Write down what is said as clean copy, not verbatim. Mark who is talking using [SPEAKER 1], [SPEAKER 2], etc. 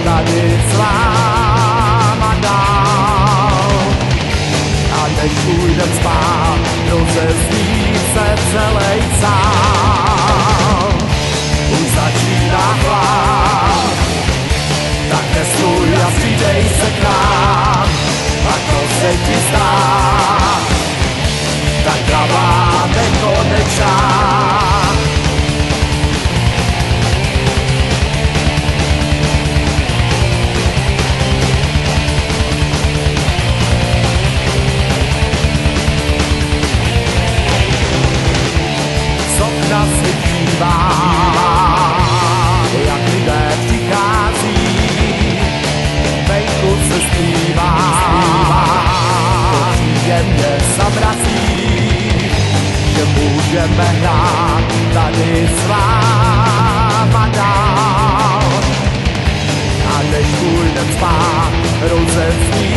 [SPEAKER 1] tady s váma dál. A než půjdem spát, rozezní se celej sál. Už začíná chlad, tak nestůj a přidej se k nám. A to se ti zdá, tak dravá nekonečná. Sokna svítívá, jak lidé přichází, venku se zpívá, příjemně zamrazí, že můžeme hrát tady s váma dál. A než půjdem spát, rozezní